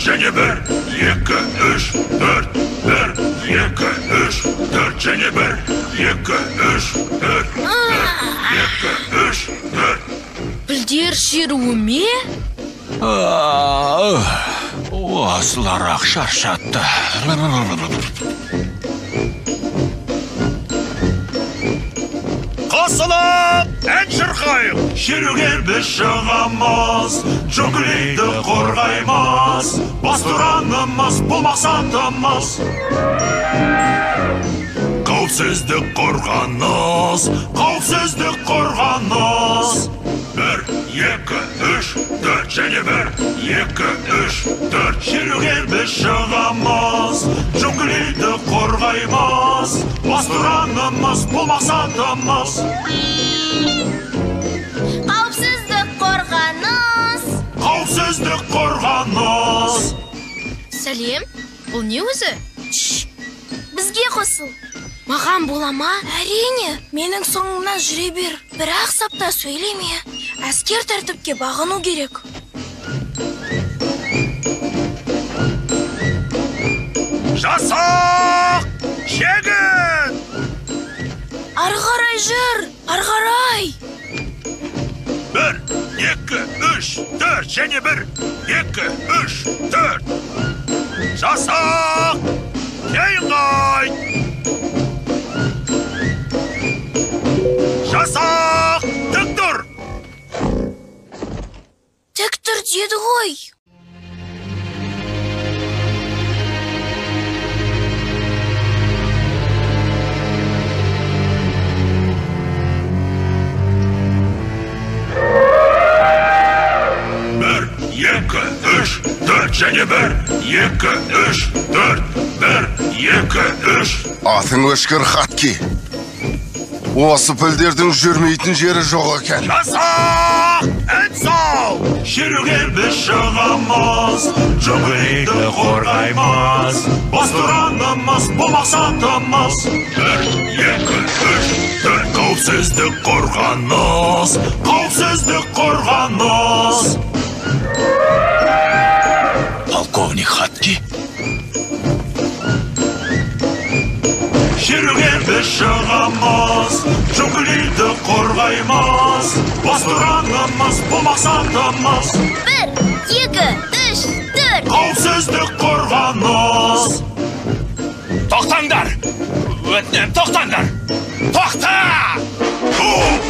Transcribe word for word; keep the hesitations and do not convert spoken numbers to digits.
және бір, екі, үш, төрт, бір, екі, үш, төрт және бір, екі, үш, төрт, бір, екі, үш, төрт. Пілдер шеруі ме? Осылар-ақ шаршатты. Қосылып, ән шырқайық. Шеруге біз шығамыз, джунглиді қорғаймыз. Басты ұранымыз, бұл мақсатымыз. Қауіпсіздік қорғаныз, қауіпсіздік қорғаныз. Бір, екі, үш, төрт және бір, екі, үш, төрт. Шеруге біз шығамыз, джунглиді қорғаймыз. Басты ұранымыз, бұл мақсатымыз. Қауіпсіздік қорғаныз. Қауіпсіздік қорғаныз. Сәлем, бұл не өзі? Бізге қосыл. Маған бола ма? Әрине, менің соңымнан жүре бер. Бірақ сапта сөйлеме. Әскер тәртіпке бағыну керек. Жасақ! Шегін! Ары қарай жүр, ары қарай. Бір, екі, үш, төрт және бір, екі, үш, төрт. Жасақ! Кейін қайт! Жасақ! Тік тұр! Тік тұр деді ғой. Бір, екі, үш, төрт және бір, екі, үш, төрт, бір, екі, үш. Атың өшкір Хатки. Осы пілдердің жүрмейтін жері жоқ екен. Жасақ! Ән сал! Шеруге біз шығамыз, джунглиді қорғаймыз. Басты ұранымыз, бұл мақсатымыз. Бір, екі, үш, төрт. Қауіпсіздік қорғаныз, қауіпсіздік қорғаныз. Полковник Хатки. Шеруге біз шығамыз, джунглиді қорғаймыз. Басты ұранымыз, бұл мақсатымыз. Бір, екі, үш, төрт. Қауіпсіздік қорғаныз. Тоқтаңдар! Өтінем, тоқтаңдар! Тоқта! Тоқ!